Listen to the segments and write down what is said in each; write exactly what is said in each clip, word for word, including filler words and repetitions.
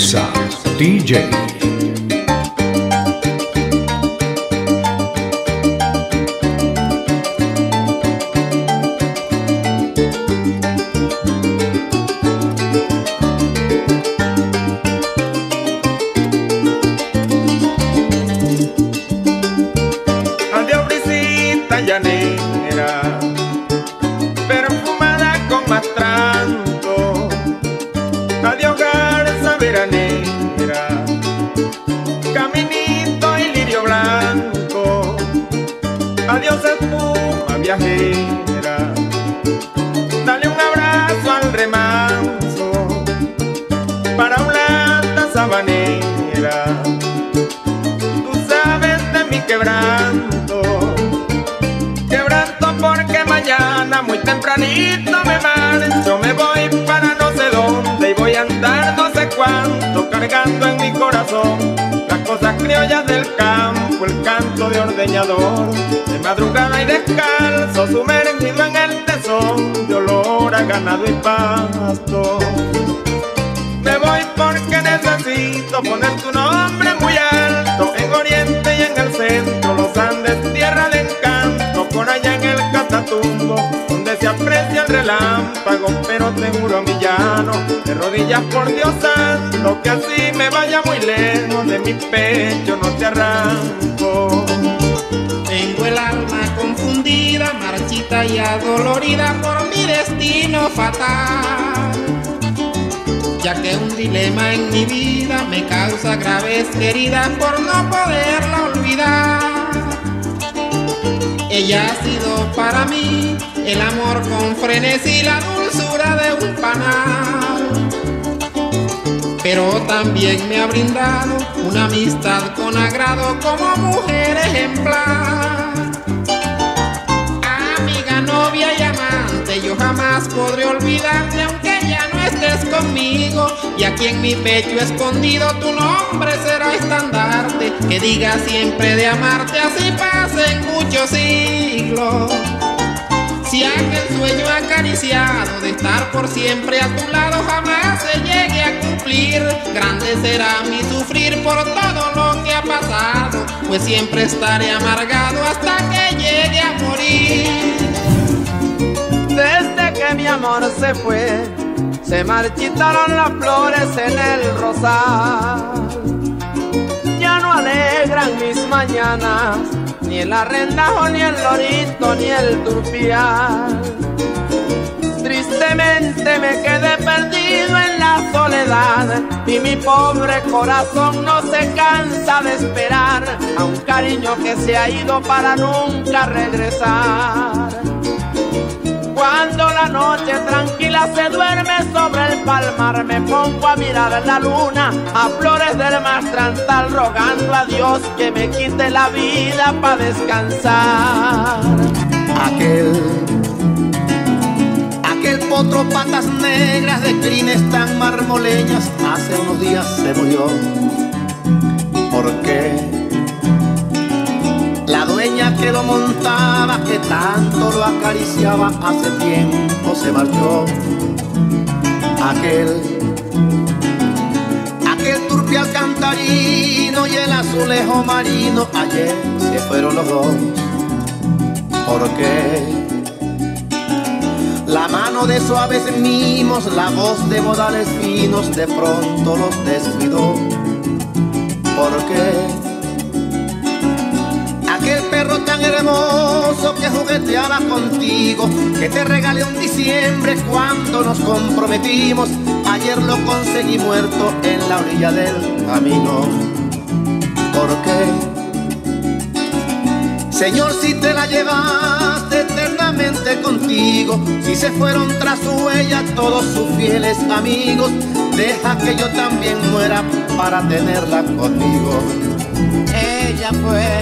Mexa D J. Llanera, perfumada con más tranto. Adiós garza veranera, caminito y lirio blanco. Adiós espuma viajera, dale un abrazo al remanso para una lata sabanera. Tú sabes de mi quebranto, porque mañana muy tempranito me marcho. Me voy para no sé dónde y voy a andar no sé cuánto, cargando en mi corazón las cosas criollas del campo, el canto de ordeñador, de madrugada y descalzo, sumergido en el tesón de olor a ganado y pasto. Me voy porque necesito poner tu nombre muy alto, en Oriente y en el centro, los Andes, tierra de encanto, por allá en el Catatumbo, donde se aprecia el relámpago. Pero te juro, mi llano, de rodillas por Dios santo, que así me vaya muy lejos de mi pecho no te arranco. Tengo el alma confundida, marchita y adolorida por mi destino fatal, ya que un dilema en mi vida me causa graves heridas por no poderla olvidar. Ella ha sido para mí el amor con frenesí, la dulzura de un panal, pero también me ha brindado una amistad con agrado como mujer ejemplar. Amiga, novia y amante, yo jamás podré olvidarte aunque ya no estés conmigo, y aquí en mi pecho escondido tu nombre será estandarte, que diga siempre de amarte, así pasen muchos siglos. Si aquel sueño acariciado de estar por siempre a tu lado jamás se llegue a cumplir, grande será mi sufrir por todo lo que ha pasado, pues siempre estaré amargado hasta que llegue a morir. Desde que mi amor se fue, se marchitaron las flores en el rosal. Ya no alegran mis mañanas, ni el arrendajo, ni el lorito, ni el turpial. Tristemente me quedé perdido en la soledad, y mi pobre corazón no se cansa de esperar a un cariño que se ha ido para nunca regresar. Cuando la noche tranquila se duerme sobre el palmar, me pongo a mirar la luna, a flores del mastrantal, rogando a Dios que me quite la vida para descansar. Aquel, aquel potro patas negras de crines tan marmoleñas, hace unos días se murió. ¿Por qué? La dueña que lo montaba, que tanto lo acariciaba, hace tiempo se marchó. Aquel, aquel turpial cantarino y el azulejo marino, ayer se fueron los dos. ¿Por qué? La mano de suaves mimos, la voz de modales finos, de pronto los descuidó. ¿Por qué? Aquel perro tan hermoso que jugueteaba contigo, que te regalé un diciembre cuando nos comprometimos, ayer lo conseguí muerto en la orilla del camino. ¿Por qué? Señor, si te la llevaste eternamente contigo, si se fueron tras su huella todos sus fieles amigos, deja que yo también muera para tenerla conmigo. Ella fue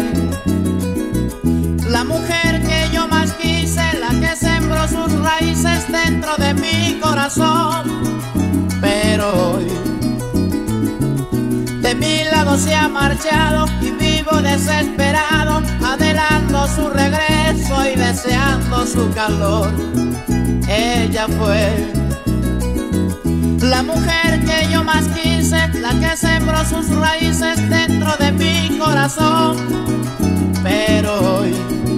la mujer que yo más quise, la que sembró sus raíces dentro de mi corazón, pero hoy de mi lado se ha marchado y vivo desesperado, anhelando su regreso y deseando su calor. Ella fue La mujer que yo más quise, la que sembró sus raíces dentro de mi corazón. Pero hoy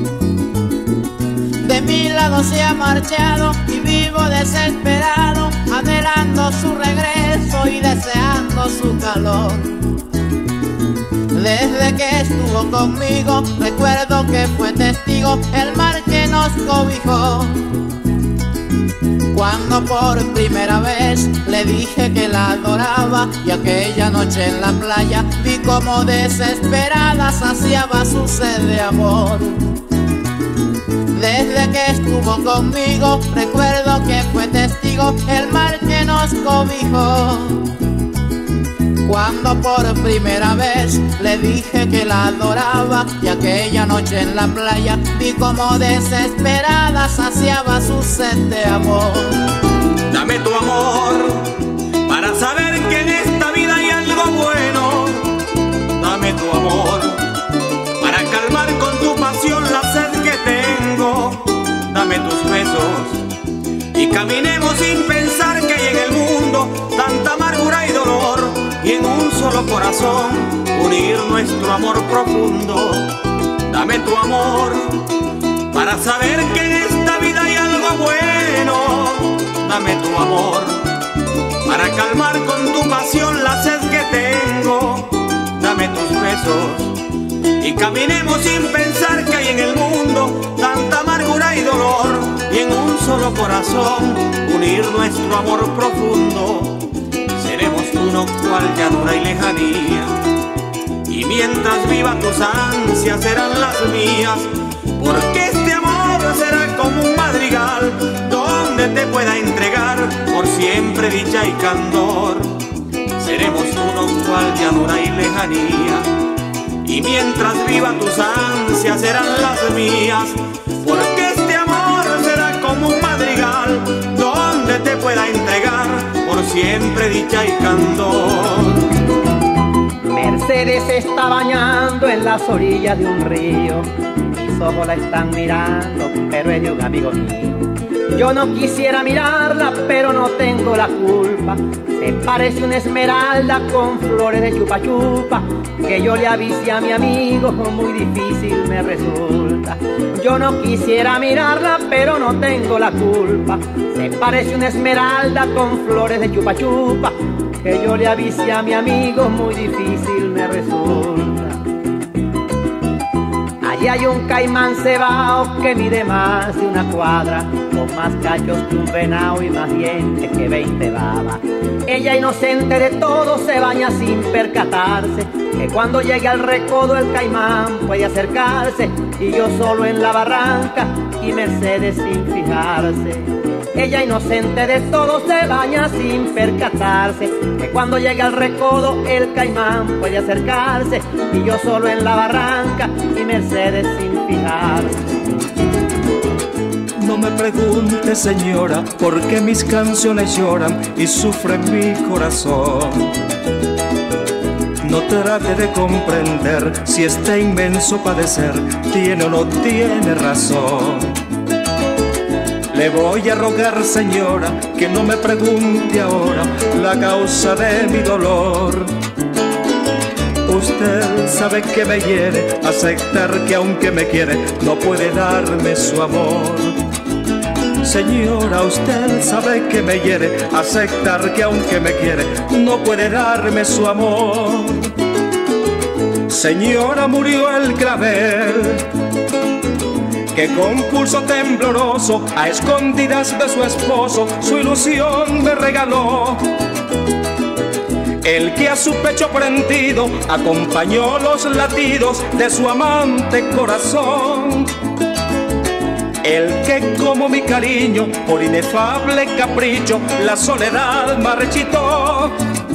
de mi lado se ha marchado y vivo desesperado, anhelando su regreso y deseando su calor. Desde que estuvo conmigo, recuerdo que fue testigo el mar que nos cobijó. Cuando por primera vez le dije que la adoraba, y aquella noche en la playa vi como desesperada saciaba su sed de amor. Desde que estuvo conmigo, recuerdo que fue testigo el mar que nos cobijó. Cuando por primera vez le dije que la adoraba, y aquella noche en la playa vi como desesperada saciaba su sed de amor. Dame tu amor para saber que en esta vida hay algo bueno. Dame tu amor para calmar con tu pasión la sed que tengo. Dame tus besos y caminemos sin pensar que hay en el mundo tanta amargura y dolor, y en un solo corazón unir nuestro amor profundo. Dame tu amor para saber que en esta vida hay algo bueno. Dame tu amor para calmar con tu pasión la sed que tengo. Dame tus besos y caminemos sin pensar que hay en el mundo tanta amargura y dolor, y en un solo corazón unir nuestro amor profundo. Seremos uno cual llanura y lejanía, y mientras viva tus ansias serán las mías, porque este amor será como un madrigal donde te pueda entregar por siempre dicha y candor. Seremos uno cual llanura y lejanía, y mientras viva tus ansias serán las mías, porque este amor será como un madrigal donde te pueda entregar por siempre dicha y candor. Mercedes se está bañando en las orillas de un río, mis ojos la están mirando, pero es de un amigo mío. Yo no quisiera mirarla, pero no tengo la culpa. Se parece una esmeralda con flores de chupa chupa, que yo le avise a mi amigo, muy difícil me resulta. Yo no quisiera mirarla, pero no tengo la culpa. Se parece una esmeralda con flores de chupa chupa, que yo le avise a mi amigo, muy difícil me resulta. Allí hay un caimán cebao que mide más de una cuadra, con más cachos que un venado y más dientes que veinte babas. Ella, inocente de todo, se baña sin percatarse que cuando llegue al recodo el caimán puede acercarse, y yo solo en la barranca y Mercedes sin fijarse. Ella, inocente de todo, se baña sin percatarse que cuando llegue al recodo el caimán puede acercarse, y yo solo en la barranca y Mercedes sin fijarse. No me pregunte, señora, por qué mis canciones lloran y sufre mi corazón. No trate de comprender si este inmenso padecer tiene o no tiene razón. Le voy a rogar, señora, que no me pregunte ahora la causa de mi dolor. Usted sabe que me hiere aceptar que aunque me quiere no puede darme su amor. Señora, usted sabe que me hiere aceptar que aunque me quiere no puede darme su amor. Señora, murió el clavel que con pulso tembloroso a escondidas de su esposo su ilusión me regaló. El que a su pecho prendido acompañó los latidos de su amante corazón. El que como mi cariño por inefable capricho la soledad marchitó.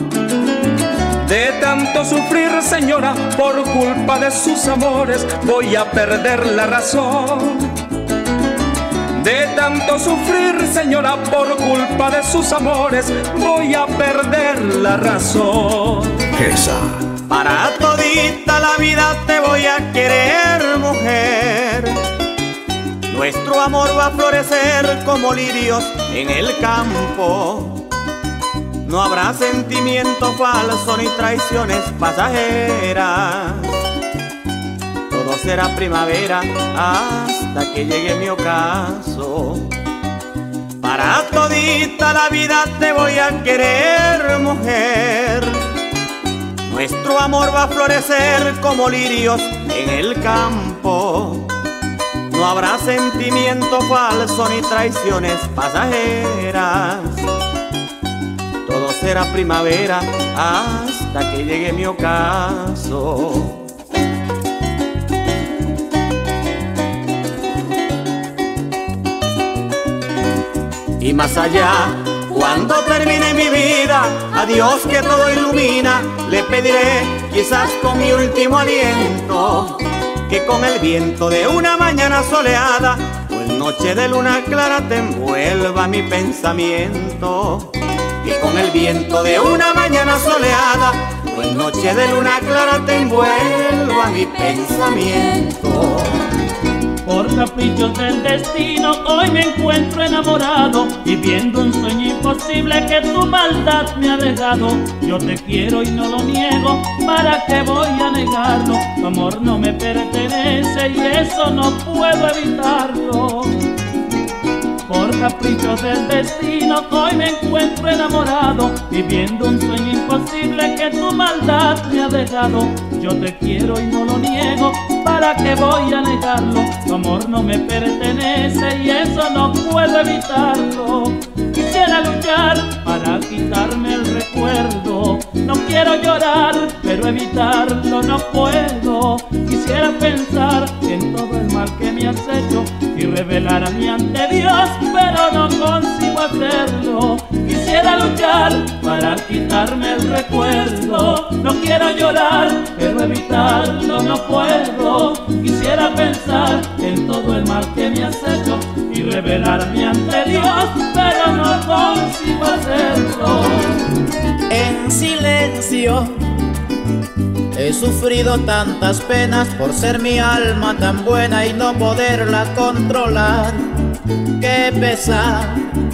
De tanto sufrir, señora, por culpa de sus amores voy a perder la razón. De tanto sufrir, señora, por culpa de sus amores voy a perder la razón. Esa. Para todita la vida te voy a querer, mujer. Nuestro amor va a florecer como lirios en el campo. No habrá sentimiento falso ni traiciones pasajeras. Todo será primavera hasta que llegue mi ocaso. Para todita la vida te voy a querer, mujer. Nuestro amor va a florecer como lirios en el campo. No habrá sentimiento falso ni traiciones pasajeras. Todo será primavera hasta que llegue mi ocaso. Y más allá, cuando termine mi vida, a Dios que todo ilumina, le pediré, quizás con mi último aliento, que con el viento de una mañana soleada o en noche de luna clara te envuelva mi pensamiento. Que con el viento de una mañana soleada o en noche de luna clara te envuelva mi pensamiento. Por caprichos del destino hoy me encuentro enamorado, viviendo un sueño imposible que tu maldad me ha dejado. Yo te quiero y no lo niego, ¿para qué voy a negarlo? Tu amor no me pertenece y eso no puedo evitarlo. Por caprichos del destino hoy me encuentro enamorado, viviendo un sueño imposible que tu maldad me ha dejado. Yo te quiero y no lo niego, ¿para qué voy a negarlo? Tu amor no me pertenece y eso no puedo evitarlo. Quisiera luchar para quitarme el recuerdo, no quiero llorar, pero evitarlo no puedo. Quisiera pensar en todo el mal que me has hecho y revelarme ante Dios, pero no consigo hacerlo. Quisiera luchar para quitarme el recuerdo, no quiero llorar, pero evitarlo no puedo. Quisiera pensar en todo el mal que me has hecho y revelarme ante Dios, pero no consigo hacerlo. En silencio he sufrido tantas penas por ser mi alma tan buena y no poderla controlar. Qué pesar.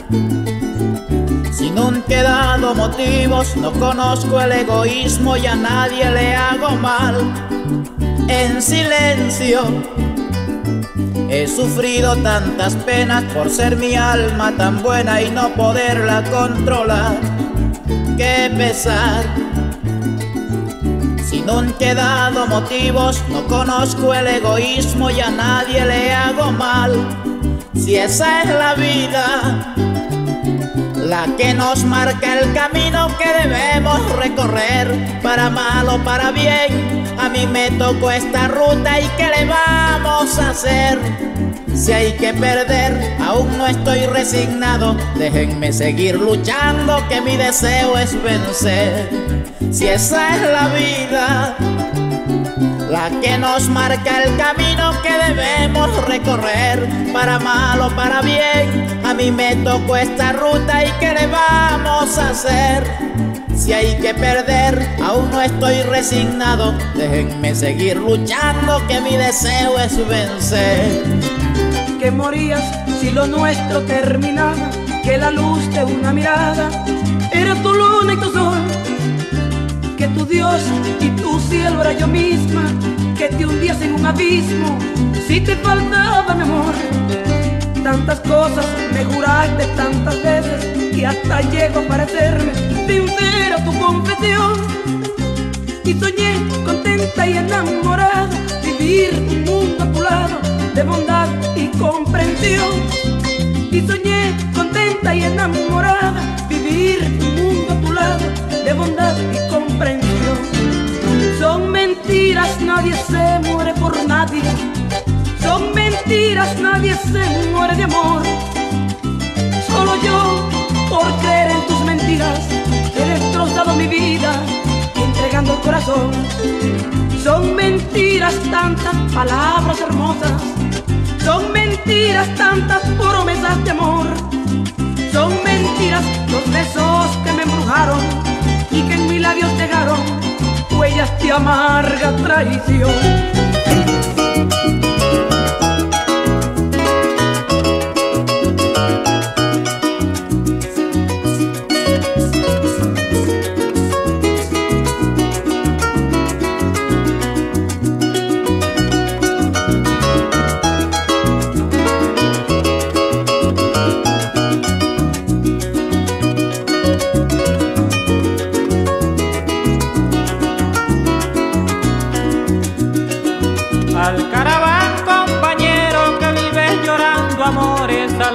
Si no han quedado motivos, no conozco el egoísmo y a nadie le hago mal. En silencio he sufrido tantas penas por ser mi alma tan buena y no poderla controlar. Qué pesar. Si no han quedado motivos, no conozco el egoísmo y a nadie le hago mal. Si esa es la vida, la que nos marca el camino que debemos recorrer, para mal o para bien, a mí me tocó esta ruta y ¿qué le vamos a hacer? Si hay que perder, aún no estoy resignado, déjenme seguir luchando que mi deseo es vencer. Si esa es la vida, la que nos marca el camino que debemos recorrer, para mal o para bien, a mí me tocó esta ruta y ¿qué le vamos a hacer? Si hay que perder, aún no estoy resignado, déjenme seguir luchando que mi deseo es vencer. Que morías si lo nuestro terminaba, que la luz de una mirada era tu luna y tu sol, que tu Dios y tu cielo era yo misma, que te hundías en un abismo si te faltaba mi amor. Tantas cosas me juraste tantas veces que hasta llego a parecerme sincera tu confesión. Y soñé contenta y enamorada vivir un mundo a tu lado de bondad y comprensión. Y soñé contenta y enamorada vivir un mundo a tu lado de bondad y comprensión. Son mentiras, nadie se muere por nadie. Son mentiras, nadie se muere de amor. Solo yo, por creer en tus mentiras, he destrozado mi vida entregando el corazón. Son mentiras tantas palabras hermosas, son mentiras tantas promesas de amor. Son mentiras los besos que me embrujaron y que en mis labios dejaron huellas de amarga traición.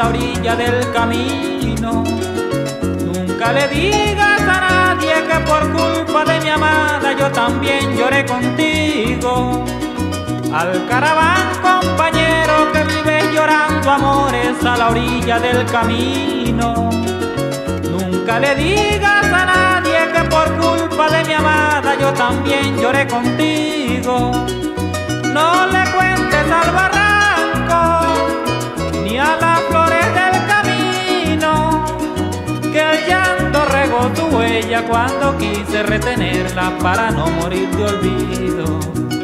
la orilla del camino. Nunca le digas a nadie que por culpa de mi amada yo también lloré contigo. Al caraván compañero que vive llorando amores a la orilla del camino. Nunca le digas a nadie que por culpa de mi amada yo también lloré contigo. No le cuentes al barranco ni a las flores del camino que el llanto regó tu huella cuando quise retenerla para no morir de olvido.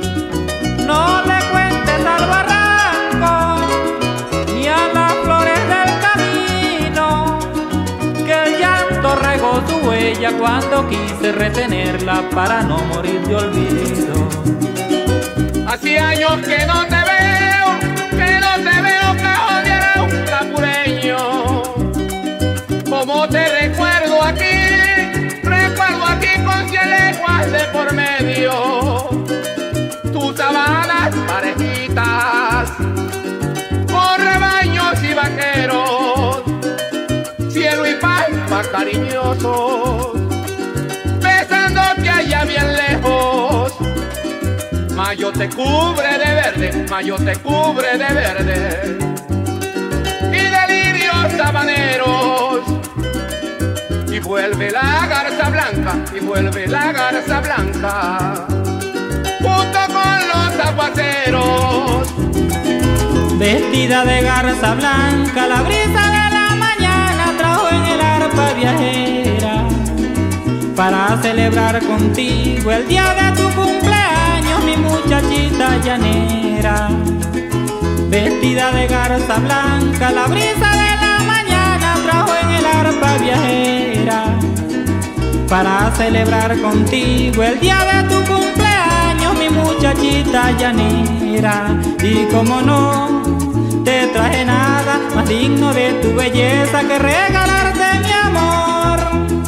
No le cuentes al barranco ni a las flores del camino que el llanto regó tu huella cuando quise retenerla para no morir de olvido. Hace años que no te veo, que no te veo, cajonero capureño. Como te recuerdo aquí, recuerdo aquí con cien leguas de por medio. Tus sabanas parejitas, con rebaños y vaqueros, cielo y palma cariñosos, besándote allá bien lejos. Mayo te cubre de verde, mayo te cubre de verde, y delirios sabaneros. Y vuelve la garza blanca, y vuelve la garza blanca, junto con los aguaceros. Vestida de garza blanca, la brisa de la mañana trajo en el arpa viajera para celebrar contigo el día de tu cumpleaños, mi muchachita llanera. Vestida de garza blanca, la brisa de la mañana trajo en el arpa viajera para celebrar contigo el día de tu cumpleaños, mi muchachita llanera. Y como no te traje nada más digno de tu belleza que regalarte mi amor,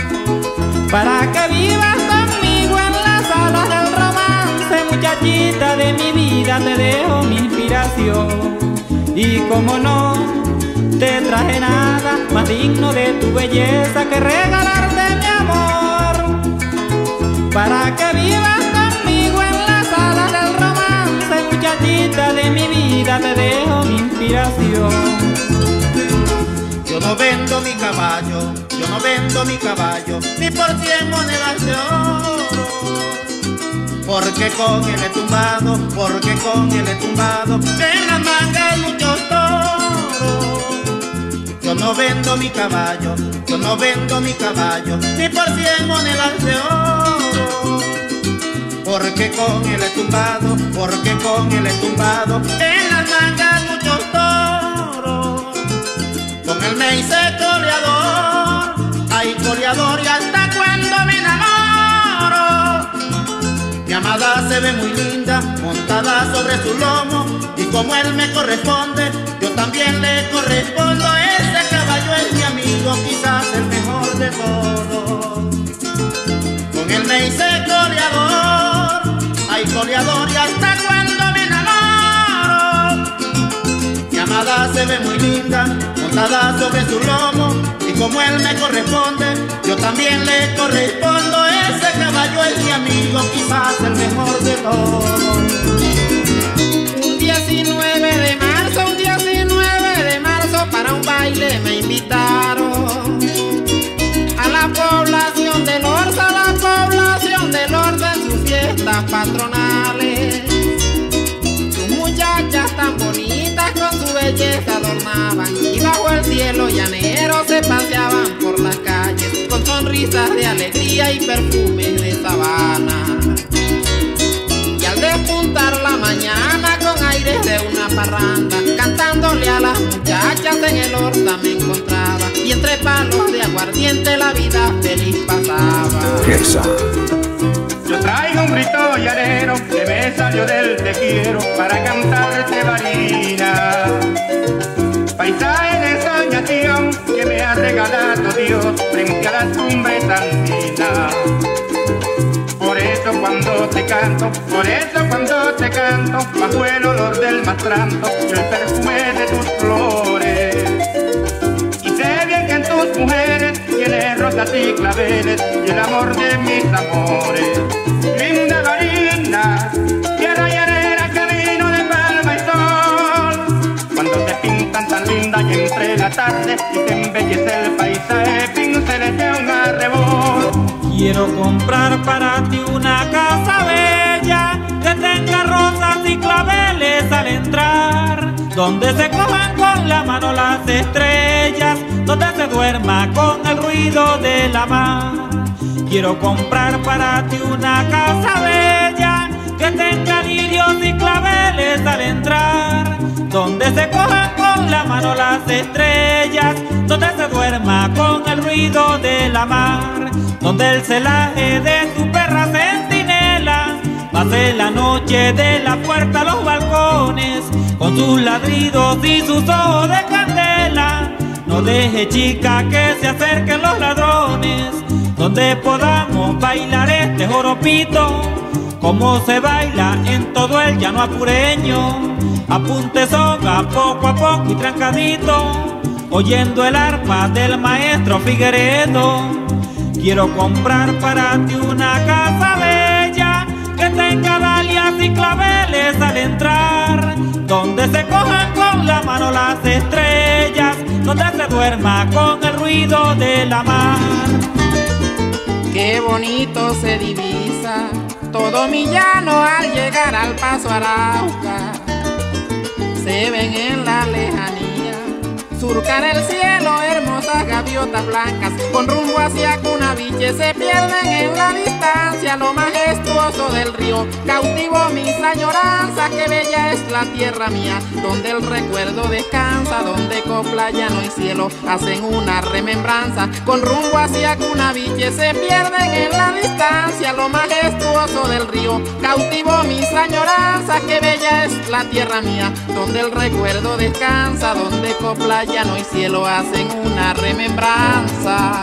para que vivas conmigo en las alas del romance, muchachita de mi vida, te dejo mi inspiración. Y como no te traje nada más digno de tu belleza que regalarte mi amor, para que vivas conmigo en las alas del romance, muchachita de mi vida, te dejo mi inspiración. Yo no vendo mi caballo, yo no vendo mi caballo, ni por cien monedas de oro, porque con él he tumbado, porque con él he tumbado en las mangas muchos toros. Yo no vendo mi caballo, yo no vendo mi caballo, ni por cien monedas de oro, porque con él he tumbado, porque con él he tumbado en las mangas muchos toros. Con él me hice coleador, ay coleador, y hasta cuando me enamoro. Mi amada se ve muy linda, montada sobre su lomo, y como él me corresponde, yo también le correspondo. Ese caballo es mi amigo, quizás el mejor de todos. Con él me hice coleador, ay coleador, y hasta cuando me enamoro. Mi amada se ve muy linda, montada sobre su lomo, y como él me corresponde, yo también le correspondo. Ese caballo es mi amigo, quizás el mejor de todos. Un diecinueve de marzo, un diecinueve de marzo, para un baile me invitaron a la población del Orza, a la población del Orza en sus fiestas patronales. Sus muchachas tan bonitas con su belleza adornaban, y bajo el cielo llanero se paseaban por las calles con sonrisas de alegría y perfumes de sabana. Y al despuntar la mañana con aires de una parranda, cantándole a las muchachas en el Orza me encontraba, y entre palos de aguardiente la vida feliz pasaba. Esa. Yo traigo un grito llanero que me salió del te quiero para cantarte varina. Paisaje de soñación que me ha regalado Dios frente a la cumbre andina. Por eso cuando te canto, por eso cuando te canto, bajo el olor del mastranto y el perfume de tus flores, mujeres, tiene rosas y claveles y el amor de mis amores. Linda Marina, tierra llanera que vino de palma y sol. Cuando te pintan tan linda y entre la tarde y te embellece el paisaje, pinceles de un arrebol. Quiero comprar para ti una casa bella que tenga rosas y claveles al entrar, donde se cojan con la mano las estrellas, donde se duerma con el ruido de la mar. Quiero comprar para ti una casa bella que tenga lirios y claveles al entrar, donde se cojan con la mano las estrellas, donde se duerma con el ruido de la mar, donde el celaje de tu perra centinela pase la noche de la puerta a los balcones con sus ladridos y sus ojos de candela. No deje, chica, que se acerquen los ladrones, donde podamos bailar este joropito como se baila en todo el llano apureño. Apunte soga poco a poco y trancadito, oyendo el arpa del maestro Figueredo. Quiero comprar para ti una casa bella que tenga dalias y claveles al entrar, donde se cojan con la mano las estrellas, donde se duerma con el ruido de la mar. Qué bonito se divisa todo mi llano al llegar al Paso Arauca. Se ven en la lejanía surcar el cielo hermosas gaviotas blancas, con rumbo hacia Cunaviche se pierden en la distancia lo majestuoso del río. Cautivo mis añoranzas, que bella es la tierra mía, donde el recuerdo descansa, donde copla, llano y cielo hacen una remembranza. Con rumbo hacia Cunaviche se pierden en la distancia lo majestuoso del río. Cautivo mis añoranzas, que bella es la tierra mía, donde el recuerdo descansa, donde copla, llano y cielo hacen una remembranza.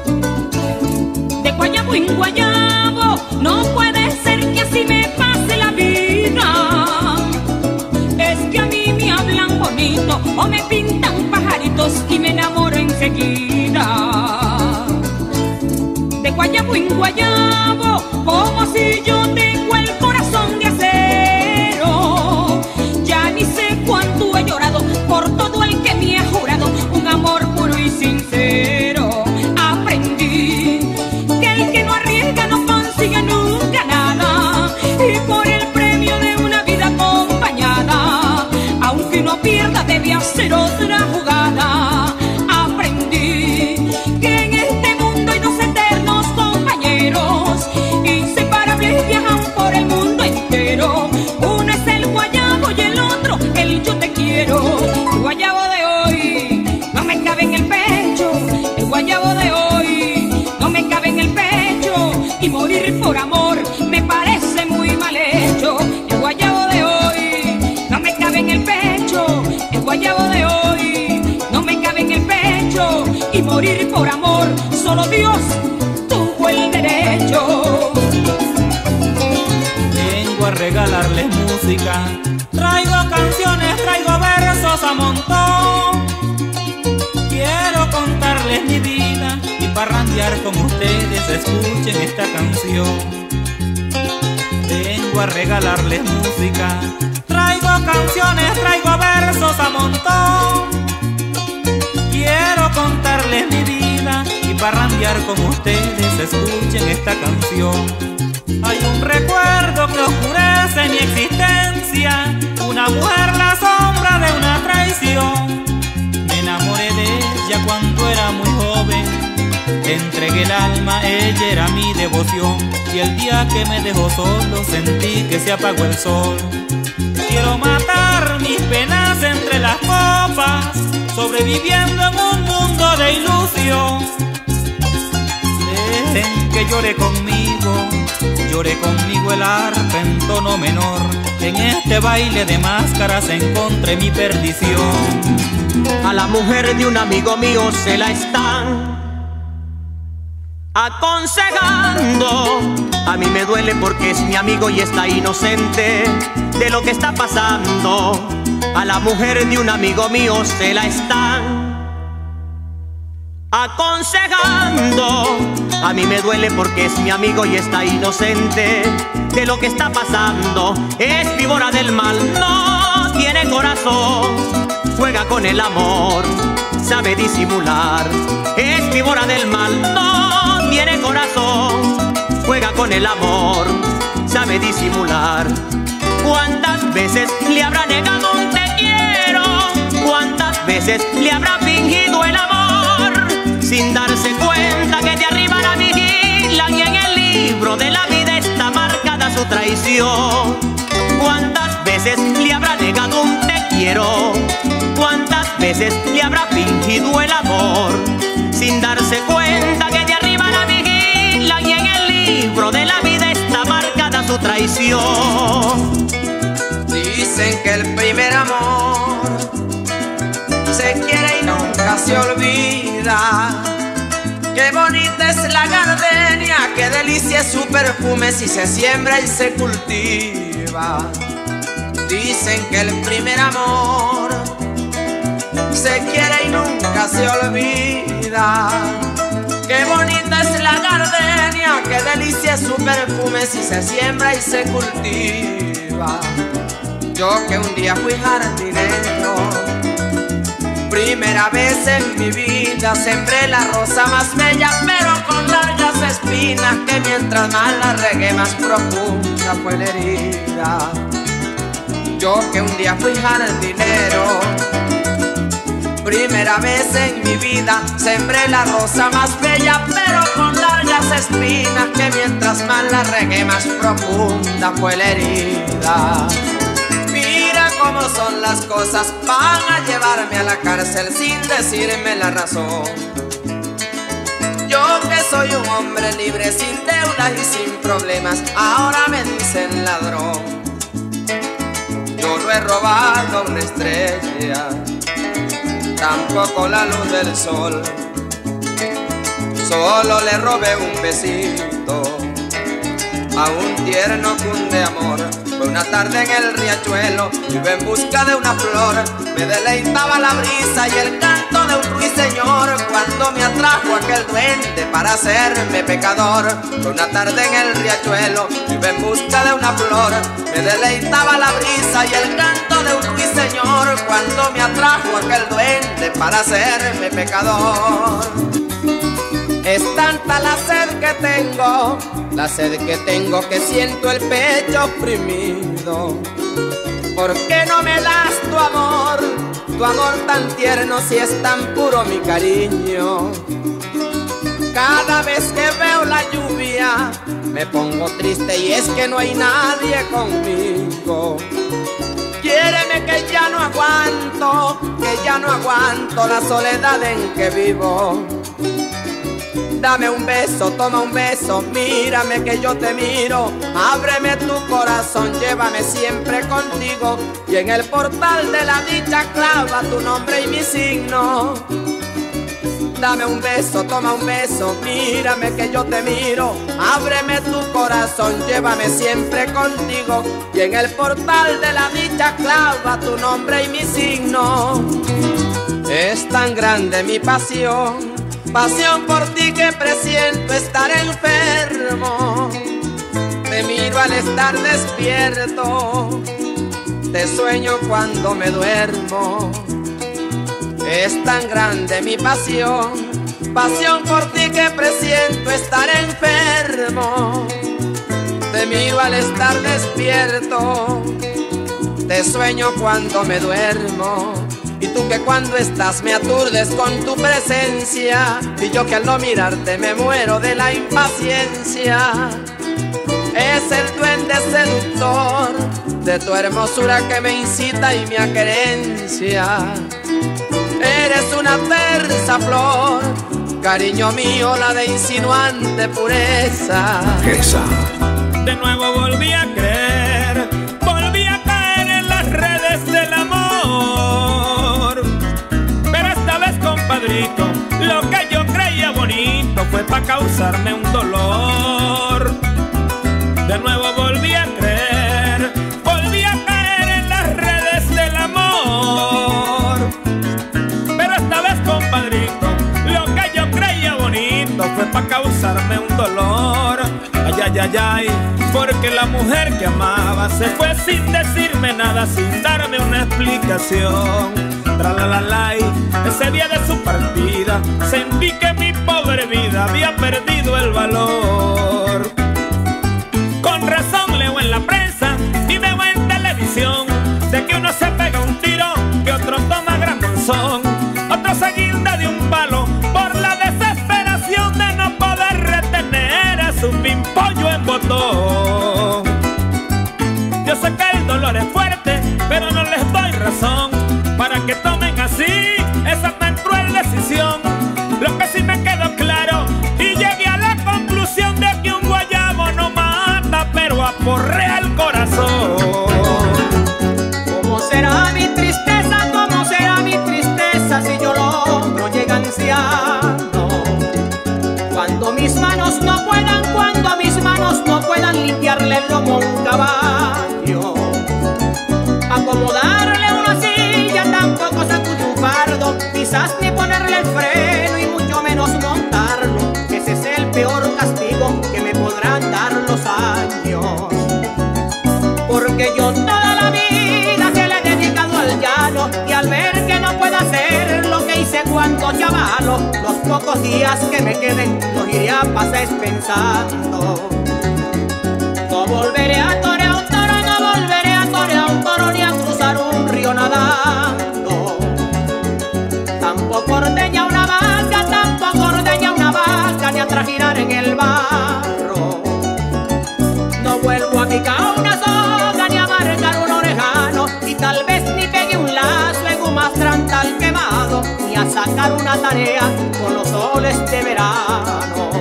De guayabo en guayabo, no puede ser que así me pase la vida. Es que a mí me hablan bonito o me pintan pajaritos y me enamoro enseguida. De guayabo en guayabo, como si yo tengo el corazón de acero. Ya ni sé cuánto he llorado por todo el que me ha jurado un amor puro y sincero. Aprendí que el que no arriesga no consigue nunca nada, y por el premio de una vida acompañada, aunque no pierda, debe hacer otra jugada. Aprendí que en este mundo hay dos eternos compañeros, inseparables, viajan por el mundo entero. Uno es el guayabo y el otro el yo te quiero. El guayabo de hoy no me cabe en el pecho, el guayabo de hoy no me cabe en el pecho, y morir por amor me parece muy mal hecho. El guayabo de hoy no me cabe en el pecho, el guayabo de hoy no me cabe en el pecho, y morir por amor solo Dios tuvo el derecho. Vengo a regalarles música, traigo canciones, traigo versos a montón. Quiero contarles mi vida y parrandear con ustedes, escuchen esta canción. Vengo a regalarles música, traigo canciones, traigo versos a montón. Quiero contarles mi vida y parrandear con ustedes, escuchen esta canción. Hay un recuerdo que oscurece mi existencia, una mujer, la sombra de una traición. Me enamoré de ella cuando era muy joven, entregué el alma, ella era mi devoción, y el día que me dejó solo sentí que se apagó el sol. Quiero matar mis penas entre las copas, sobreviviendo en un mundo de ilusión. Dejen que llore conmigo, llore conmigo el arpa en tono menor, que en este baile de máscaras encontré mi perdición. A la mujer de un amigo mío se la están aconsejando. A mí me duele porque es mi amigo y está inocente de lo que está pasando. A la mujer de un amigo mío se la están aconsejando. A mí me duele porque es mi amigo y está inocente de lo que está pasando. Es víbora del mal, no tiene corazón, juega con el amor, sabe disimular. Es víbora del mal, no tiene corazón, juega con el amor, sabe disimular. ¿Cuántas veces le habrá negado un te quiero? ¿Cuántas veces le habrá fingido el amor? Sin darse cuenta que de arriba la vigilan y en el libro de la vida está marcada su traición. ¿Cuántas veces le habrá negado un te quiero? ¿Cuántas veces le habrá fingido el amor? Sin darse cuenta que de arriba la vigilan y en el libro de la vida está marcada su traición. Dicen que el primer amor se quiere y nunca se olvida. Qué bonita es la gardenia, qué delicia es su perfume si se siembra y se cultiva. Dicen que el primer amor se quiere y nunca se olvida. Qué bonita es la gardenia, qué delicia es su perfume si se siembra y se cultiva. Yo que un día fui jardinero, primera vez en mi vida sembré la rosa más bella, pero con largas espinas que mientras más la regué más profunda fue la herida. Yo que un día fui jardinero, primera vez en mi vida sembré la rosa más bella, pero con largas espinas que mientras más la regué más profunda fue la herida. Mira cómo son las cosas, van a llevarme a la cárcel sin decirme la razón. Yo que soy un hombre libre, sin deudas y sin problemas, ahora me dicen ladrón. Yo no he robado una estrella, tampoco la luz del sol, solo le robé un besito a un tierno cun de amor. Fue una tarde en el riachuelo, iba en busca de una flor, me deleitaba la brisa y el canto de un ruiseñor, cuando me atrajo aquel duende para hacerme pecador. Fue una tarde en el riachuelo, iba en busca de una flor, me deleitaba la brisa y el canto de un ruiseñor, cuando me atrajo aquel duende para hacerme pecador. Es tanta la sed que tengo, la sed que tengo que siento el pecho oprimido. ¿Por qué no me das tu amor, tu amor tan tierno si es tan puro mi cariño? Cada vez que veo la lluvia me pongo triste y es que no hay nadie conmigo. Quiéreme que ya no aguanto, que ya no aguanto la soledad en que vivo. Dame un beso, toma un beso, mírame que yo te miro. Ábreme tu corazón, llévame siempre contigo. Y en el portal de la dicha clava tu nombre y mi signo. Dame un beso, toma un beso, mírame que yo te miro. Ábreme tu corazón, llévame siempre contigo. Y en el portal de la dicha clava tu nombre y mi signo. Es tan grande mi pasión, pasión por ti que presiento estar enfermo. Te miro al estar despierto, te sueño cuando me duermo. Es tan grande mi pasión, pasión por ti que presiento estar enfermo. Te miro al estar despierto, te sueño cuando me duermo. Y tú que cuando estás me aturdes con tu presencia, y yo que al no mirarte me muero de la impaciencia. Es el duende seductor de tu hermosura que me incita y me acerencia. Eres una tersa flor, cariño mío, la de insinuante pureza. Esa. De nuevo volví a creer, volví a caer en las redes del amor. Pero esta vez, compadrito, lo que yo creía bonito fue para causarme un dolor. De nuevo volví a creer, volví a caer en las redes del amor. Pero esta vez, compadrito, lo que yo fue pa' causarme un dolor. Ay, ay, ay, ay, porque la mujer que amaba se fue sin decirme nada, sin darme una explicación. Tra la la la, ese día de su partida sentí que mi pobre vida había perdido el valor. Con razón leo en la prensa y veo en televisión de que uno se pega un tiro, que otro toma gran monzón, otro se guinda de un palo por la desesperación de no poder retener a su pimpollo en botón. Yo sé que el dolor es fuerte, pero no les doy razón para que tomen así esa tan cruel decisión. Lo que sí me quedó claro y llegué a la conclusión de que un guayabo no mata, pero aporrea el corazón. ¿Cómo será mi tristeza? ¿Cómo será mi tristeza si yo logro llegar anciano? Cuando mis manos no puedan, cuando mis manos no puedan limpiarle el lomo a un caballo, acomodarle una silla, tampoco sacudir un fardo, quizás ni ponerle el freno y mucho menos montarlo. Ese es el peor castigo que me podrán dar los años, porque yo toda la vida se le he dedicado al llano, y al ver que no puedo hacer lo que hice cuando chavalo, los pocos días que me queden los iré a pasar pensando. No volveré a torear un toro, no volveré a torear un toro, ni a cruzar un río nadando. Tampoco ordeña una vaca, tampoco ordeña una vaca, ni a trajinar en el barro. No vuelvo a picar una soga, ni a marcar un orejano, y tal vez ni pegue un lazo en un mastrantal quemado, ni a sacar una tarea con los soles de verano.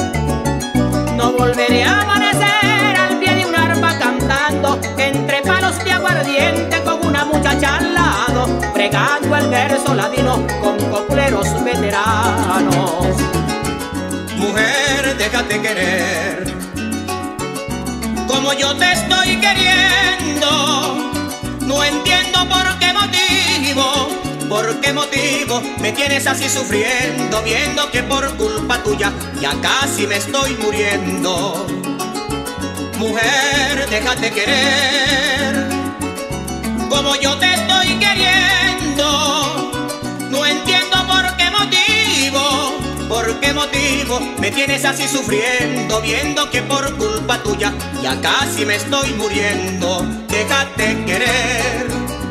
No volveré a amanecer al pie de un arpa cantando, entre palos de aguardiente con una muchacha al lado, fregando el verso ladino con copleros veteranos. Mujer, déjate querer como yo te estoy queriendo. No entiendo por qué motivo, por qué motivo me tienes así sufriendo, viendo que por culpa tuya ya casi me estoy muriendo. Mujer, déjate querer como yo te estoy queriendo. No entiendo por qué motivo, por qué motivo me tienes así sufriendo, viendo que por culpa tuya ya casi me estoy muriendo. Déjate querer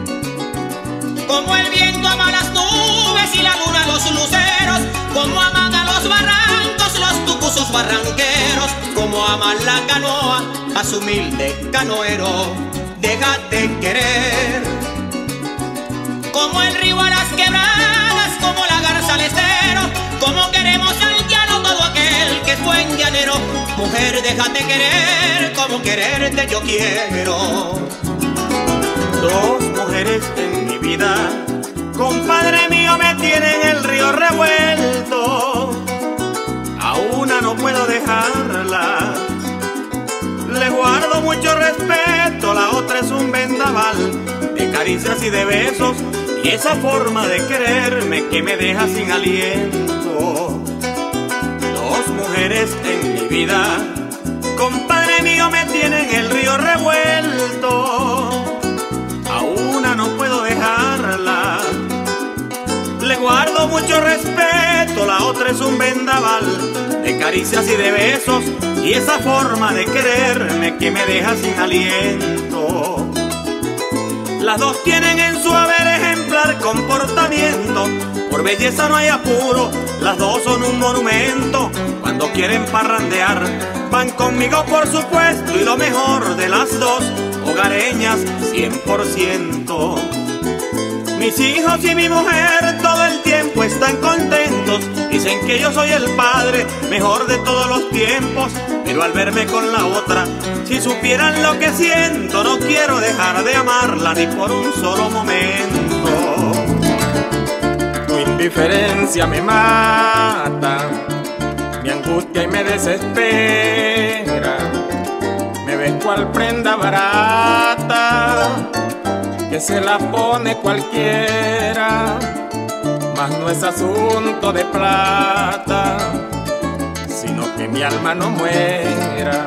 como el viento ama las nubes y la luna los luceros, como aman a los barrancos los tucusos barranqueros, como aman la canoa a su humilde canoero. Déjate querer como el río a las quebradas, como la garza al estero, como queremos al llano todo aquel que es buen llanero. Mujer, déjate querer como quererte yo quiero. Dos mujeres en mi vida, compadre mío, me tienen el río revuelto. A una no puedo dejarla, le guardo mucho respeto. La otra es un vendaval de caricias y de besos, y esa forma de quererme que me deja sin aliento. Dos mujeres en mi vida, compadre mío, me tienen el río revuelto. A una no puedo dejarla, le guardo mucho respeto. La otra es un vendaval de caricias y de besos, y esa forma de quererme que me deja sin aliento. Las dos tienen en su haber ejemplar comportamiento, por belleza no hay apuro, las dos son un monumento. Cuando quieren parrandear, van conmigo por supuesto, y lo mejor de las dos, hogareñas cien por ciento. Mis hijos y mi mujer todo el tiempo están contentos, dicen que yo soy el padre mejor de todos los tiempos, pero al verme con la otra, si supieran lo que siento, no quiero dejar de amarla ni por un solo momento. Tu indiferencia me mata, me angustia y me desespera, me ves cual prenda barata que se la pone cualquiera, mas no es asunto de plata. que mi alma no muera.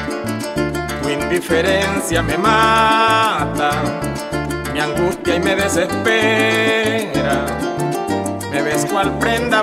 Tu indiferencia me mata, me angustia y me desespera. Me ves cual prenda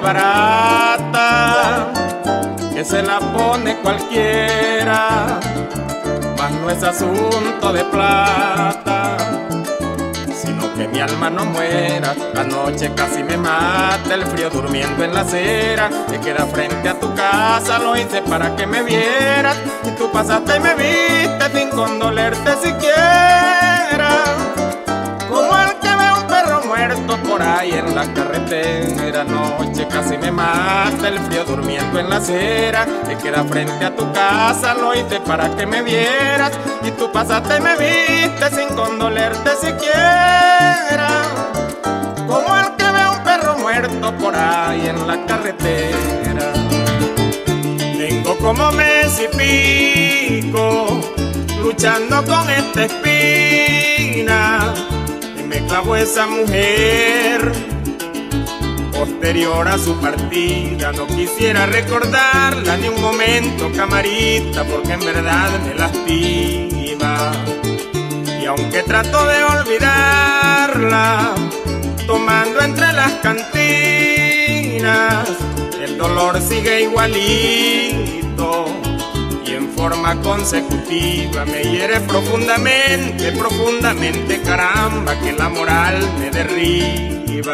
barata que se la pone cualquiera, mas no es asunto de plata, sino que mi alma no muera. Anoche casi me mata el frío durmiendo en la acera, que queda frente a tu casa, lo hice para que me vieras, y tú pasaste y me viste sin condolerte siquiera, como el que ve un perro muerto por ahí en la carretera. Anoche casi me mata el frío durmiendo en la acera, que queda frente a tu casa, lo hice para que me vieras, y tú pasaste y me viste sin condolerte siquiera, como el que ve un perro muerto por ahí en la carretera. Tengo como mes y pico luchando con esta espina, y me clavó esa mujer posterior a su partida. No quisiera recordarla ni un momento, camarita, porque en verdad me lastima. Y aunque trato de olvidarla, tomando entre las cantinas, el dolor sigue igualito y en forma consecutiva me hiere profundamente, profundamente, caramba, que la moral me derriba.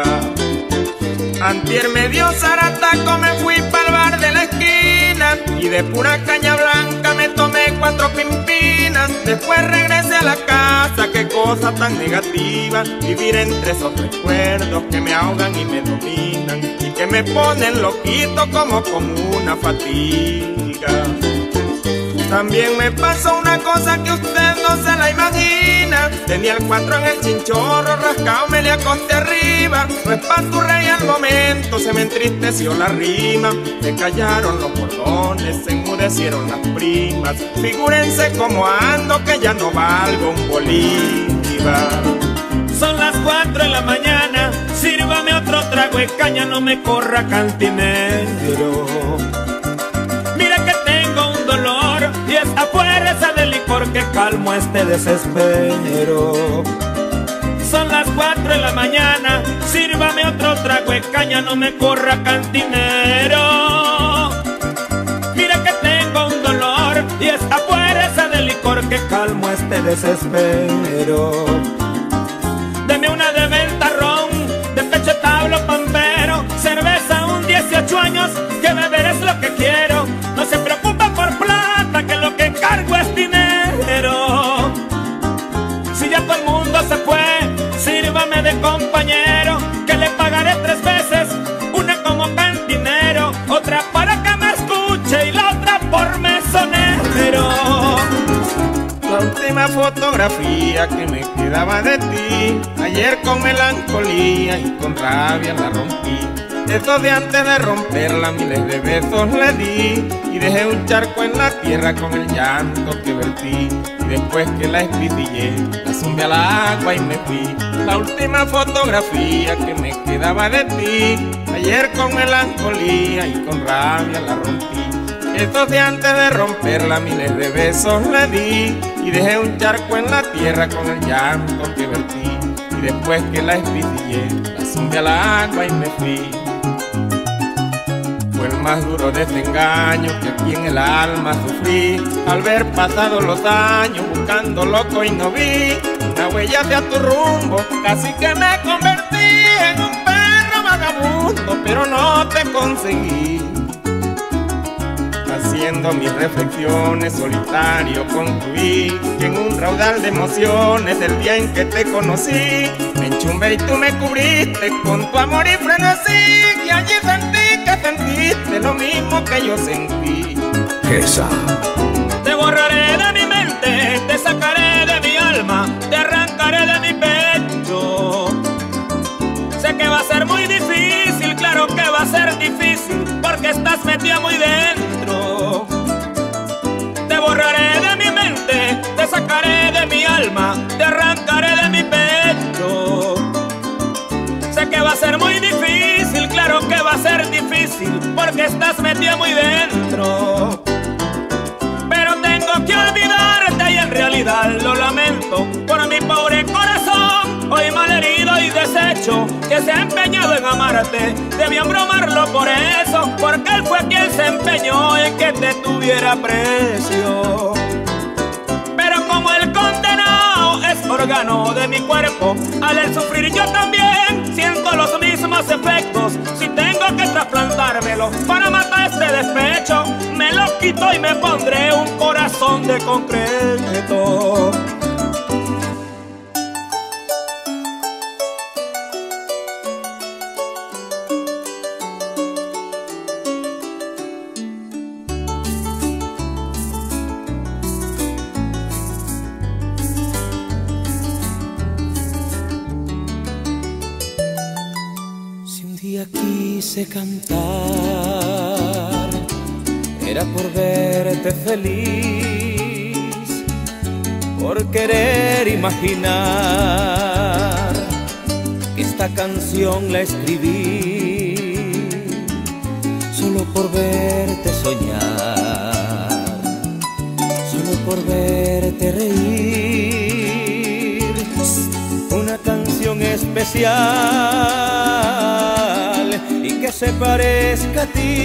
Antier me dio zarataco, me fui pa'l bar de la esquina y de pura caña blanca me tomé cuatro pimpinas. Después regresé a la casa, qué cosa tan negativa, vivir entre esos recuerdos que me ahogan y me dominan y que me ponen loquito como con una fatiga. También me pasó una cosa que usted no se la imagina. Tenía el cuatro en el chinchorro, rascado me le acosté arriba. No es panturré y al momento se me entristeció la rima. Se callaron los bordones, se enmudecieron las primas. Figúrense cómo ando, que ya no valgo un bolívar. Son las cuatro de la mañana, sírvame otro trago de caña, no me corra cantinero. Mira que tengo un dolor y es a fuerza de licor que calmo este desespero. Son las cuatro de la mañana, sírvame otro trago de caña, no me corra cantinero. Mira que tengo un dolor y es a fuerza de licor que calmo este desespero. Deme una de ventarrón, de pecho tablo pampero, cerveza un dieciocho años, que beber es lo que quiero. No se preocupa por plata, que lo que cargo es dinero. Si ya todo el mundo se fue, sírvame de compañero, que le pagaré tres veces, una como cantinero, otra para que me escuche y la otra por mesonero. La última fotografía que me quedaba de ti, ayer con melancolía y con rabia la rompí. Eso de antes de romperla miles de besos le di, y dejé un charco en la tierra con el llanto que vertí. Y después que la espitillé, la zumbé al agua y me fui. La última fotografía que me quedaba de ti, ayer con melancolía y con rabia la rompí. Eso de antes de romperla miles de besos le di, y dejé un charco en la tierra con el llanto que vertí. Y después que la espitillé, la zumbé al agua y me fui. Fue el más duro desengaño que aquí en el alma sufrí, al ver pasado los años buscando loco y no vi una huella hacia tu rumbo. Casi que me convertí en un perro vagabundo, pero no te conseguí. Haciendo mis reflexiones solitario concluí que en un raudal de emociones el día en que te conocí me enchumbé y tú me cubriste con tu amor y frenesí, y allí sentí que sentiste lo mismo que yo sentí. Esa. Te borraré de mi mente, te sacaré de mi alma, te arrancaré de mi pecho. Sé que va a ser muy difícil, claro que va a ser difícil, porque estás metida muy dentro. Te borraré de mi mente, te sacaré de mi alma, te arrancaré de mi pecho. Sé que va a ser muy difícil, claro que va a ser difícil, porque estás metida sentía muy dentro. Pero tengo que olvidarte y en realidad lo lamento por mi pobre corazón, hoy malherido y deshecho, que se ha empeñado en amarte. Debían bromarlo por eso, porque él fue quien se empeñó en que te tuviera precio. Pero como el condenado es órgano de mi cuerpo, al él sufrir yo también siento los mismos efectos. Si tengo que trasplantármelo para matar este despecho, me lo quito y me pondré un corazón de concreto. Quise cantar, era por verte feliz, por querer imaginar que esta canción la escribí, solo por verte soñar, solo por verte reír, una canción especial y que se parezca a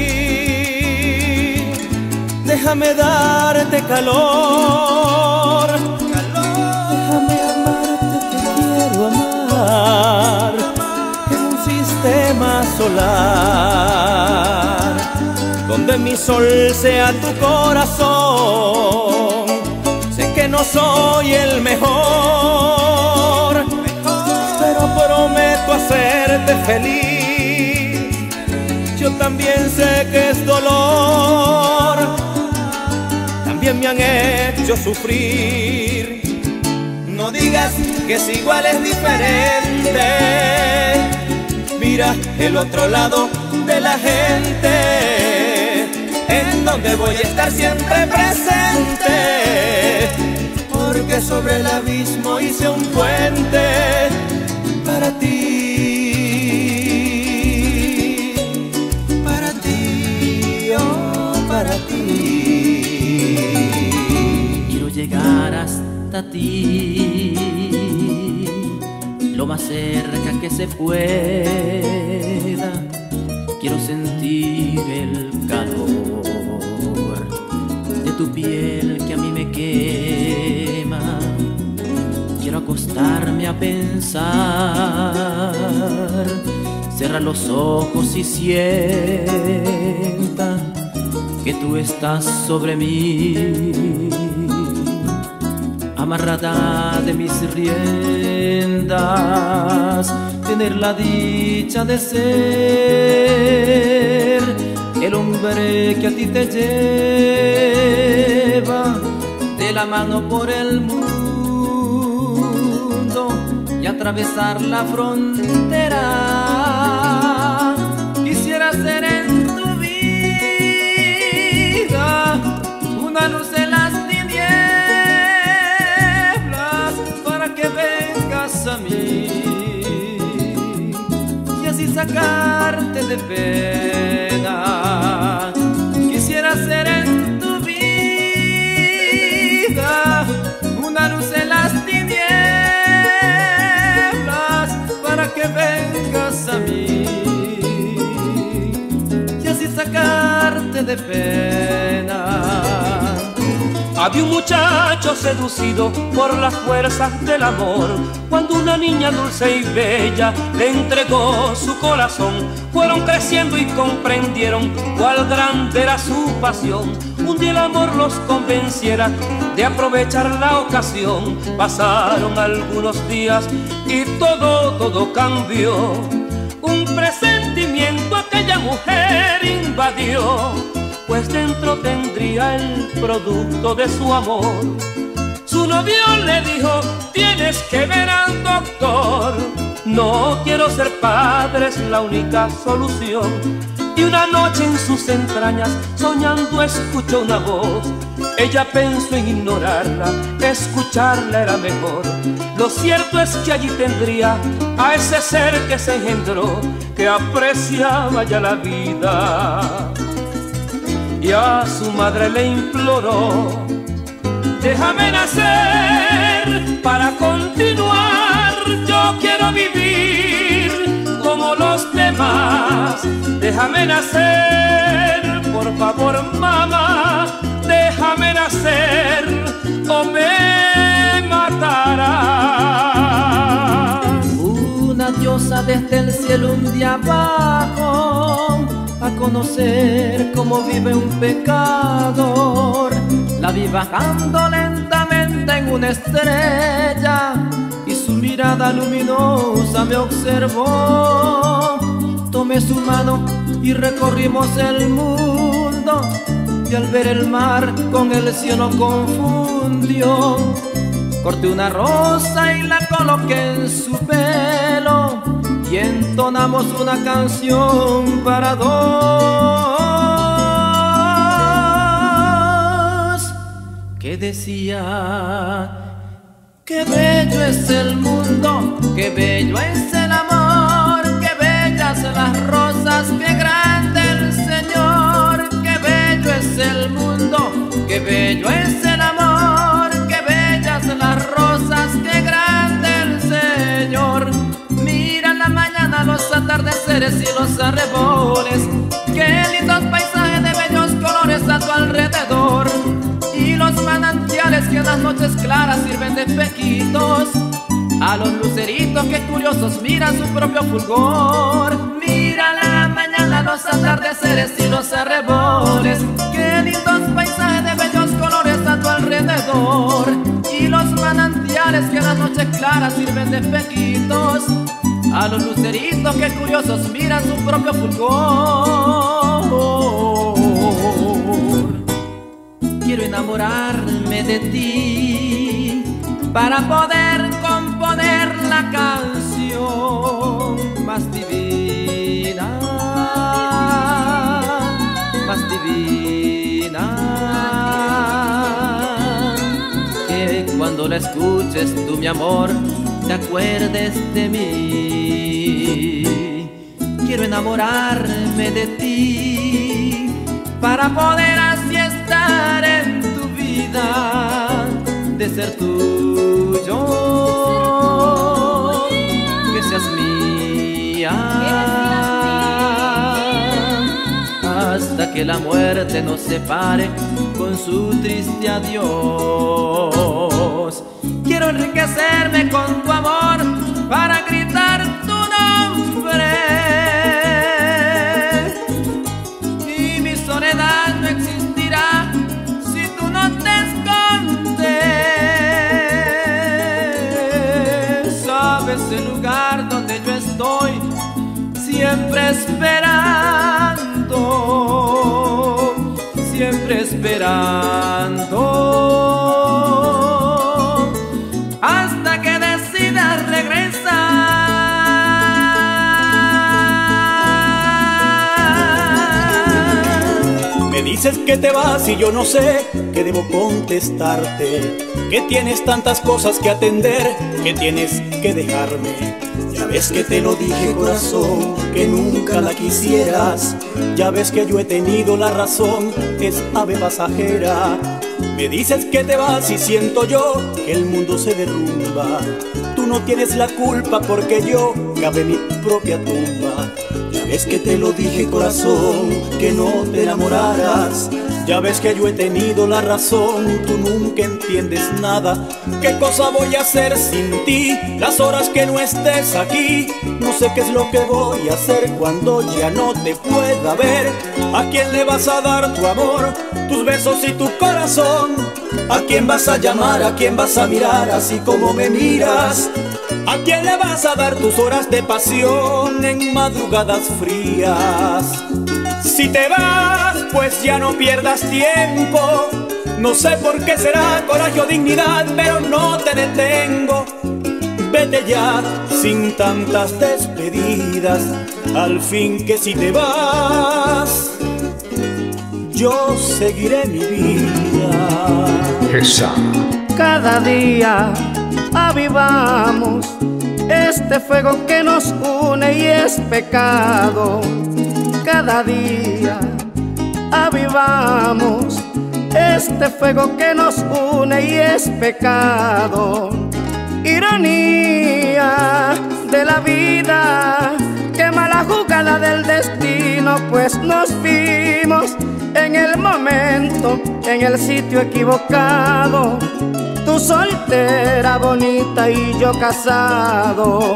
ti. Déjame darte calor, déjame amarte, te quiero amar en un sistema solar donde mi sol sea tu corazón. Sé que no soy el mejor, pero prometo hacerte feliz. Yo también sé que es dolor, también me han hecho sufrir. No digas que es igual, es diferente. Mira el otro lado de la gente, en donde voy a estar siempre presente, porque sobre el abismo hice un puente para ti. Para ti. Quiero llegar hasta ti, lo más cerca que se pueda. Quiero sentir el calor de tu piel que a mí me quema. Quiero acostarme a pensar, cerrar los ojos y sienta que tú estás sobre mí, amarrada de mis riendas, tener la dicha de ser el hombre que a ti te lleva de la mano por el mundo y atravesar la frontera. Quisiera ser en una luz en las tinieblas para que vengas a mí y así sacarte de pena. Quisiera ser en tu vida una luz en las tinieblas para que vengas a mí y así sacarte de pena. Había un muchacho seducido por las fuerzas del amor, cuando una niña dulce y bella le entregó su corazón. Fueron creciendo y comprendieron cuál grande era su pasión. Un día el amor los convenciera de aprovechar la ocasión. Pasaron algunos días y todo, todo cambió. Un presentimiento aquella mujer invadió, pues dentro tendría el producto de su amor. Su novio le dijo: tienes que ver al doctor, no quiero ser padre, es la única solución. Y una noche en sus entrañas, soñando, escuchó una voz. Ella pensó en ignorarla, escucharla era mejor. Lo cierto es que allí tendría a ese ser que se engendró, que apreciaba ya la vida. y a su madre le imploró: déjame nacer para continuar, yo quiero vivir como los demás. Déjame nacer, por favor mamá, déjame nacer o me matarás. Una diosa desde el cielo un día bajó a conocer cómo vive un pecador. La vi bajando lentamente en una estrella y su mirada luminosa me observó. Tomé su mano y recorrimos el mundo, y al ver el mar con el cielo confundió. Corté una rosa y la coloqué en su pelo y entonamos una canción para dos que decía: qué bello es el mundo, qué bello es el amor, qué bellas las rosas, qué grande el Señor. Qué bello es el mundo, qué bello es el amor, qué bellas las rosas, qué grande el Señor. Mira la mañana, los atardeceres y los arreboles, qué lindos paisajes de bellos colores a tu alrededor. Y los manantiales que en las noches claras sirven de espejitos a los luceritos que curiosos miran su propio fulgor. Mira la mañana, los atardeceres y los arreboles, qué lindos paisajes de bellos colores a tu alrededor. Y los manantiales que en las noches claras sirven de espejitos a los luceritos que curiosos miran su propio fulgor. Quiero enamorarme de ti para poder componer la canción más divina, más divina, que cuando la escuches tú, mi amor, te acuerdes de mí. Quiero enamorarme de ti para poder así estar en tu vida, de ser tuyo, que seas mía, hasta que la muerte nos separe con su triste adiós. Quiero enriquecerme con tu amor para gritar tu nombre, y mi soledad no existirá si tú no te escondes. Sabes el lugar donde yo estoy, siempre esperando, siempre esperando, hasta que decidas regresar. Me dices que te vas y yo no sé qué debo contestarte, que tienes tantas cosas que atender, que tienes que dejarme. Ya ves que te lo dije, corazón, que nunca la quisieras. Ya ves que yo he tenido la razón, es ave pasajera. Me dices que te vas y siento yo que el mundo se derrumba. Tú no tienes la culpa porque yo cavé mi propia tumba. Ya ves que te lo dije, corazón, que no te enamoraras. Ya ves que yo he tenido la razón, tú nunca entiendes nada. ¿Qué cosa voy a hacer sin ti? Las horas que no estés aquí, no sé qué es lo que voy a hacer cuando ya no te pueda ver. ¿A quién le vas a dar tu amor, tus besos y tu corazón? ¿A quién vas a llamar, a quién vas a mirar así como me miras? ¿A quién le vas a dar tus horas de pasión en madrugadas frías? Si te vas, pues ya no pierdas tiempo. No sé por qué será, coraje o dignidad, pero no te detengo. Vete ya, sin tantas despedidas. Al fin que si te vas, yo seguiré mi vida. Esa. Cada día avivamos este fuego que nos une y es pecado. Cada día avivamos este fuego que nos une y es pecado. Ironía de la vida, qué mala jugada del destino, pues nos vimos en el momento, en el sitio equivocado. Tú soltera, bonita y yo casado.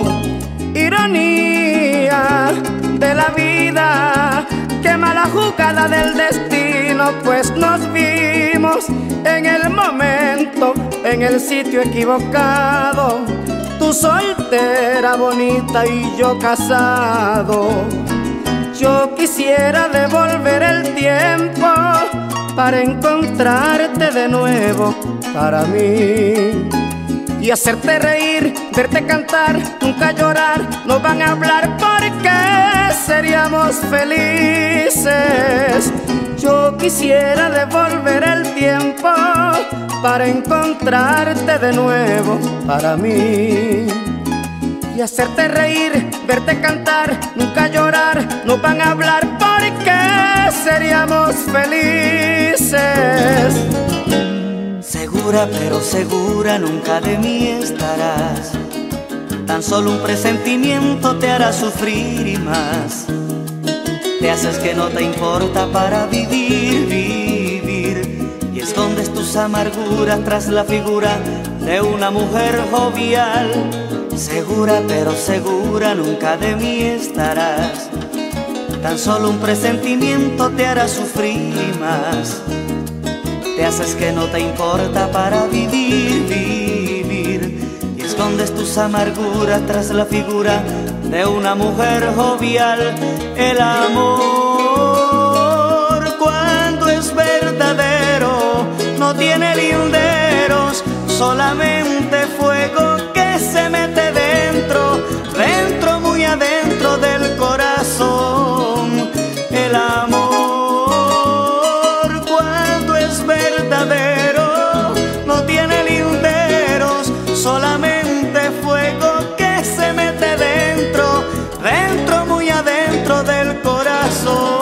Ironía de la vida, qué mala jugada del destino, pues nos vimos en el momento, en el sitio equivocado. Tú soltera, bonita y yo casado. Yo quisiera devolver el tiempo para encontrarte de nuevo para mí y hacerte reír, verte cantar, nunca llorar. No van a hablar porque seríamos felices. Yo quisiera devolver el tiempo para encontrarte de nuevo para mí y hacerte reír, verte cantar, nunca llorar. No van a hablar porque seríamos felices. Segura pero segura nunca de mí estarás. Tan solo un presentimiento te hará sufrir y más. Te haces que no te importa para vivir, vivir, y escondes tus amarguras tras la figura de una mujer jovial. Segura pero segura nunca de mí estarás. Tan solo un presentimiento te hará sufrir y más. Te haces que no te importa para vivir, vivir, y escondes tus amarguras tras la figura de una mujer jovial. El amor, cuando es verdadero, no tiene linderos, solamente fuego que se mete dentro, dentro, muy adentro del corazón. El amor, cuando es verdadero, no tiene linderos, solamente fuego que se mete dentro, dentro, muy adentro del corazón.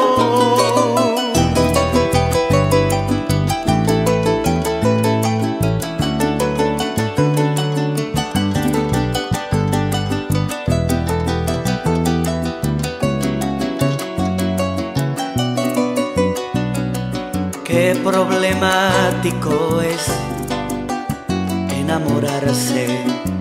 Qué problemático es enamorarse.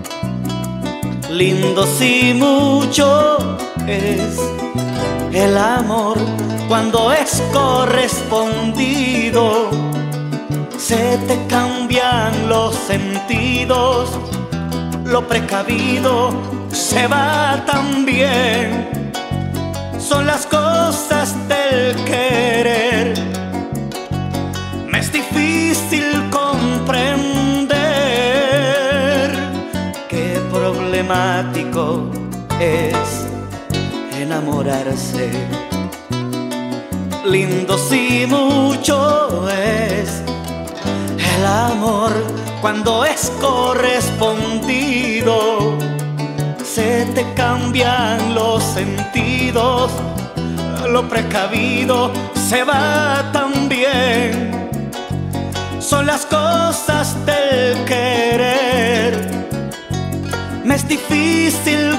Lindo si mucho es el amor cuando es correspondido. Se te cambian los sentidos, lo precavido se va también. Son las cosas del querer. Me es difícil comprender qué problemático es enamorarse. Lindo si mucho es el amor cuando es correspondido. Se te cambian los sentidos, lo precavido se va también. Son las cosas del querer. Me es difícil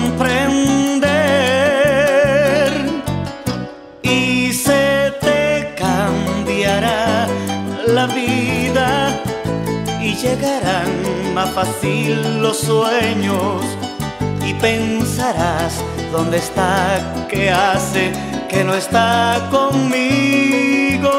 comprender y se te cambiará la vida y llegarán más fácil los sueños y pensarás dónde está, qué hace, que no está conmigo.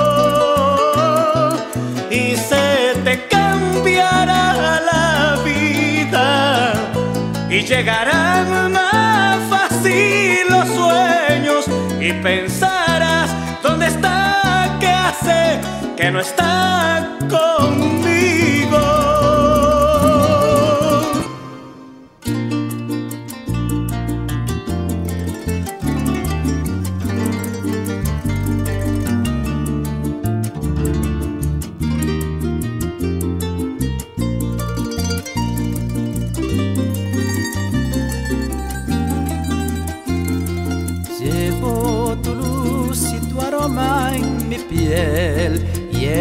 Y se te cambiará la vida y llegarán más fácil los sueños y pensarás dónde está, qué hace, que no está conmigo. Llevo tu luz y tu aroma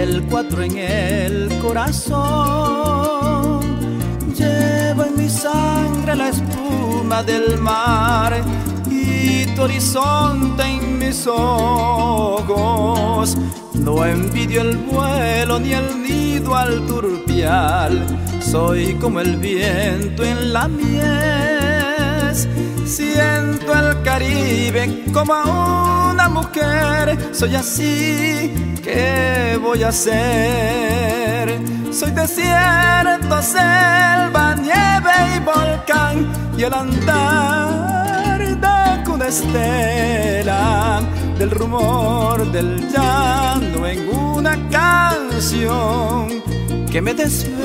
el cuatro en el corazón. Llevo en mi sangre la espuma del mar y tu horizonte en mis ojos. No envidio el vuelo ni el nido al turpial, soy como el viento en la mies. Siento el Caribe como una mujer, soy así, ¿qué voy a hacer? Soy desierto, selva, nieve y volcán, y el andar de una estela, del rumor del llano en una canción que me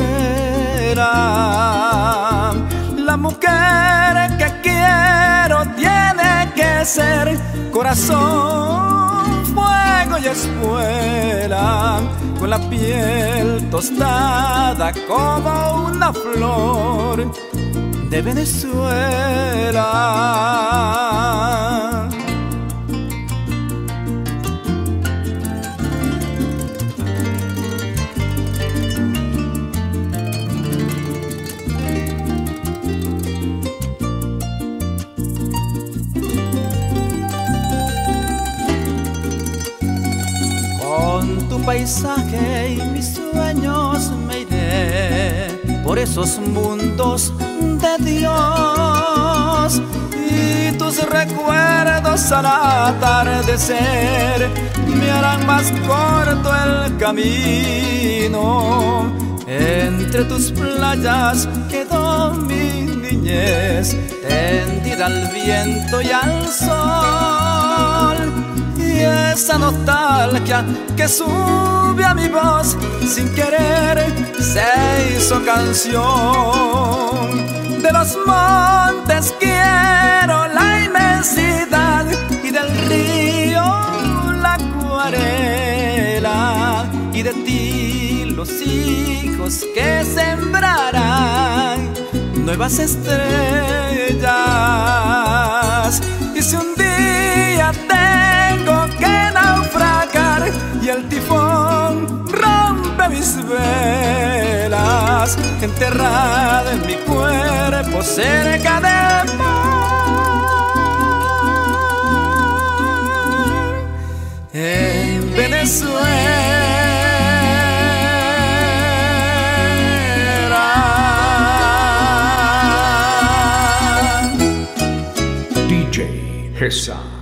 desvela. La mujer que quiero tiene que ser corazón, fuego y espuela, con la piel tostada como una flor de Venezuela. Con tu paisaje y mis sueños me iré por esos mundos de Dios, y tus recuerdos al atardecer me harán más corto el camino. Entre tus playas quedó mi niñez, tendida al viento y al sol, y esa nostalgia que sube a mi voz sin querer se hizo canción. De los montes quiero la inmensidad y del río la acuarela, y de ti los hijos que sembrarán nuevas estrellas. Y si un día tengo que naufragar y el tifón rompe mis velas, enterrada en mi cuerpo cerca del mar, en Venezuela. D J Gesa.